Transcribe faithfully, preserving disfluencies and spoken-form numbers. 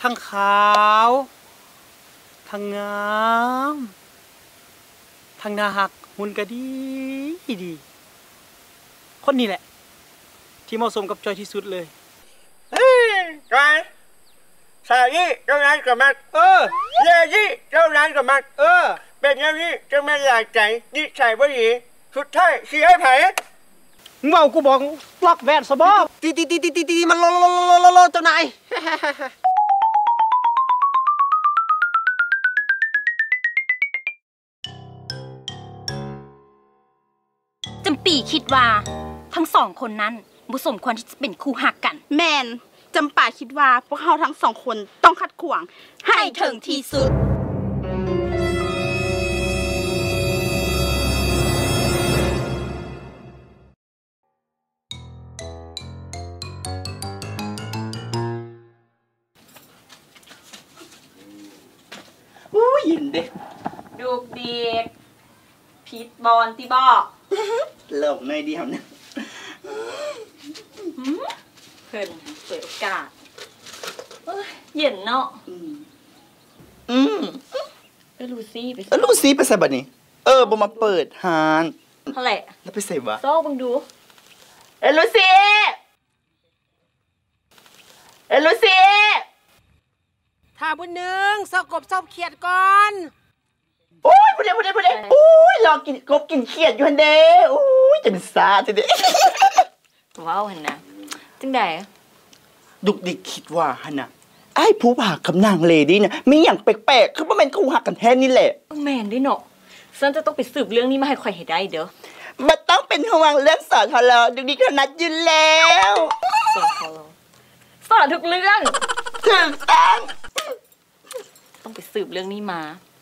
ทั้งขาวทั้งงามทั้งน่าหักหุ่นก็ดีดีคนนี้แหละที่เหมาะสมกับจอยที่สุดเลยเฮ้ยจอยสายี่เจ้านั้นกับมันเออเย่ยี่เจ้านั้นกับมันเออเป็นอย่างนี้เจ้าแม่อยากใจนิสัยบ่ดีสุดท้ายเสียให้ไผมึงเมากูบอกล็อกแวนสบอบตีตีตีตีตีตีมันโลโลโลโลโลเจ้านายจำปีคิดว่าทั้งสองคนนั้นบุสมควรที่จะเป็นคู่หักกันแมนจำป่าคิดว่าพวกเขาทั้งสองคนต้องขัดขวางให้ถึงที่สุดอู้ยินเด็กดูเด็กพิษบอลที่บอกเริ่มในเดียวเนี่ยเพิ่นเปิดโอกาสเย็นเนาะอืมเออลูซี่ไปเออลูซี่ไปใส่บัตรนี่เออบ่มาเปิดฮานเท่าไหร่แล้วไปใส่บะโซ่บังดูเออลูซี่เออลูซี่ถ้าบุญหนึ่งสกบซบเขียดก่อนโอ้ยบุญเดบุญเดบุญเดโอ้ยรอกินกบกินเขียดอยู่ฮันเด้โอ้ยจะเป็นซาทีเดียวว้าวหันนะจังใดดุกดิกคิดว่าฮันนะไอ้ผู้ผ่ากับนางเลดี้เนี่ยมีอย่างแปลกๆคือว่ามันคู่หักกันแท้นี่แหละแมนด้วยเนาะฉันจะต้องไปสืบเรื่องนี้มาให้ใครเห็นได้เด้อมันต้องเป็นห่วงเรื่องสอนทลดุกดิกถนัดอยู่แล้วสอนทลสอนทุกเรื่องถึงต้องต้องไปสืบเรื่องนี้มา